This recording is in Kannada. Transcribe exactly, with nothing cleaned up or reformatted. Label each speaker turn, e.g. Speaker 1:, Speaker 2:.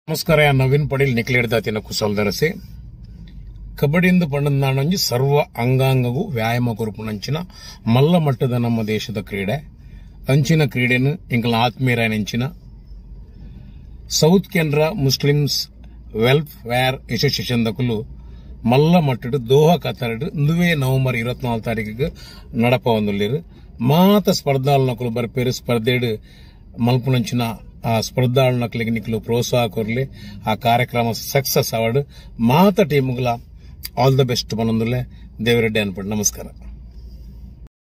Speaker 1: ನಮಸ್ಕಾರ. ನವೀನ್ ಪಡೀಲ್ ನಿಕ್ಲೇಡ್ದಾತಿನ ಕುಸಲ್ದರಸಿ ಕಬಡ್ಡಿಯಿಂದ ಪಂಡದ ನಾಣಂಜಿ ಸರ್ವ ಅಂಗಾಂಗಗೂ ವ್ಯಾಯಾಮ ಕೊರಪುನಂಚಿನ ಮಲ್ಲ ಮಟ್ಟದ ನಮ್ಮ ದೇಶದ ಕ್ರೀಡೆ ಅಂಚಿನ ಕ್ರೀಡೆನು ಇಂಕಲ ಆತ್ಮೀಯರಾಯನಂಚಿನ South Canara Muslims welfare association ದಕಲು ಮಲ್ಲ ಮಟ್ಟಡು ದೋಹಾ ಕತ್ತರಡು ಇಂದುವೇ ನವೆಂಬರ್ ಇರುವತ್ನಾಲ್ಕು ತಾರೀಕಿಗೆ ನಡಪ ಒಂದುಲ್ಲಿರು ಮಾತ ಸ್ಪರ್ಧಾಳನಕಲು ಬರ್ಪೇರು ಸ್ಪರ್ಧೆಡು ಮಲ್ಪುನಂಚಿನ ಆ ಸ್ಪರ್ಧಾಳನಕಲಿಗೆ ನಿಕ್ಲು ಪ್ರೋತ್ಸಾಹ ಕೊರ್ಲಿ ಆ ಕಾರ್ಯಕ್ರಮ ಸಕ್ಸಸ್ ಅವಡು ಮಾತ ಟೀಮ್ಗಳ ಆಲ್ ದ ಬೆಸ್ಟ್ ಮನೊಂದುಲೆ ದೇವರೆಡ್ಡಿ ಅನ್ಪಡು. ನಮಸ್ಕಾರ.